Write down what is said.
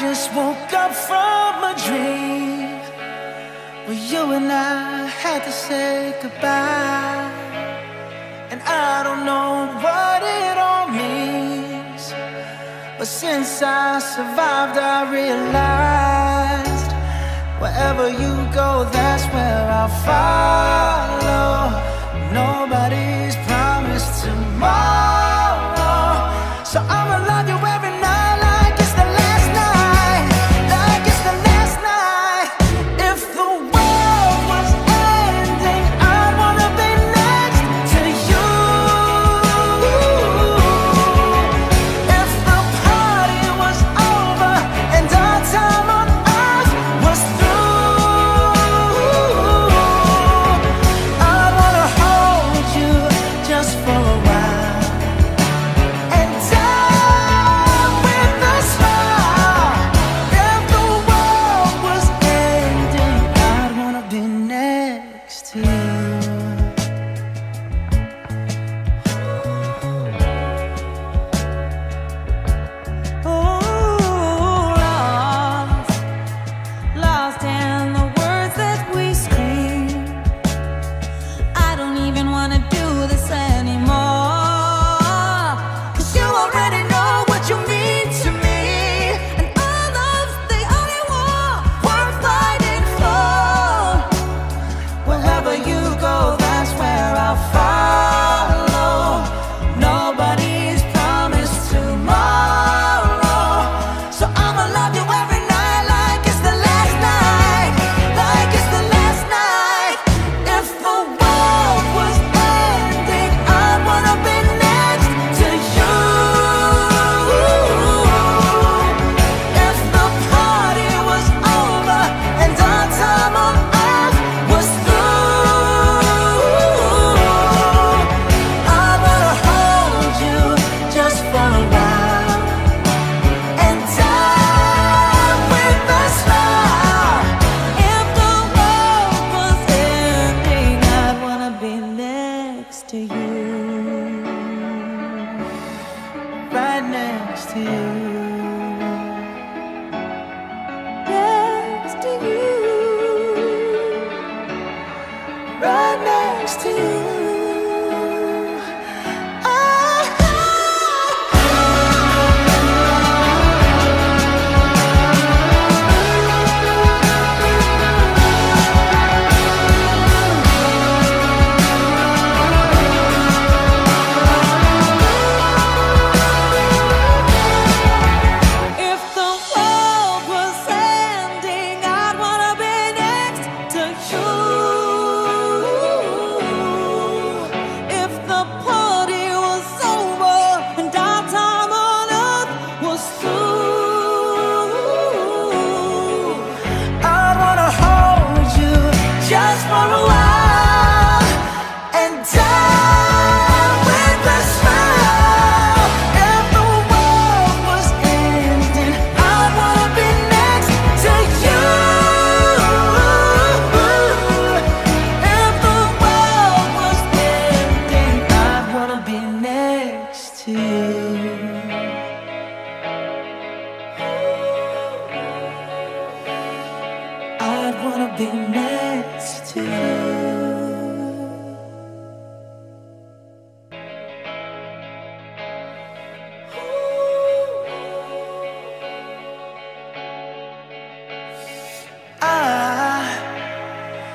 just woke up from a dream where you and I had to say goodbye. And I don't know what it all means, but since I survived I realized wherever you go, that's where I'll follow. Nobody's promised tomorrow, so I'ma love you every night like it's the last night, like it's the last night. If the world was ending, I'd wanna be next to you. If the party was over and our time on earth was through, I'd wanna hold you just for a while and die with a smile. If the world was ending, I'd wanna be next to you. Lost in the words that we scream. I don't even wanna do this anymore, 'cause you already know what you mean to me, and our love's the only war worth fighting for. Wherever you go, that's where I'll follow. Nobody's promised tomorrow, so I'ma love you every night like it's the last night, like it's the last night. If the world was ending, I wanna be next to you. If the party was over and our time on earth was through, I wanna hold you just for a while and die with a smile. If the world was ending, I'd wanna be next to you. Right next to you. Next to you. Right next to you. If the world was ending, I'd wanna be next to you. If the party was over and our time on earth was through, I wanna hold you just for a while and die with a smile. If the world was ending, I wanna be next to you. If the world was ending, I wanna be next to you. I'd wanna be next to you.